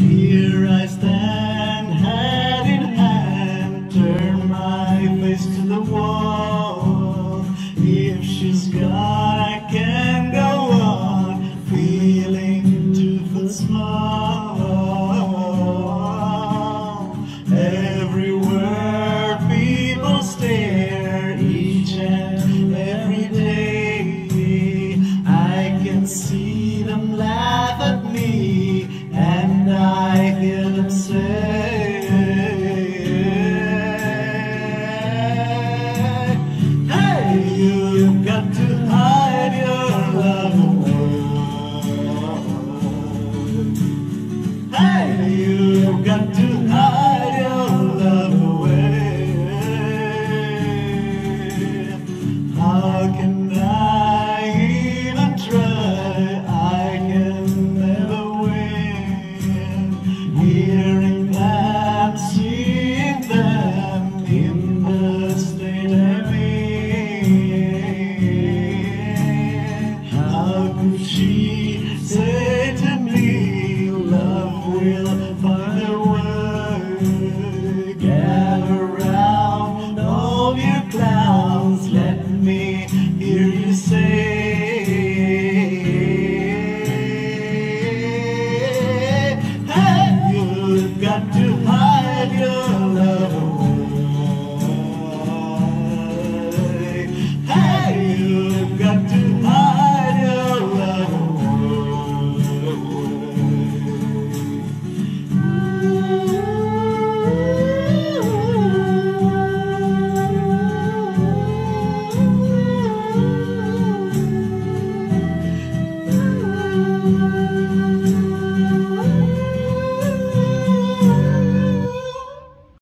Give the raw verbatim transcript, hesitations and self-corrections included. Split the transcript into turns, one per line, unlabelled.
Here I stand, hand in hand, turn my face to the wall. If she's gone, I can go on, feeling two foot small. Everywhere people stare, each and every day. I can see them laugh at me, and I hear them say, hey, you've got to hide your love away. Hey, you've got to hide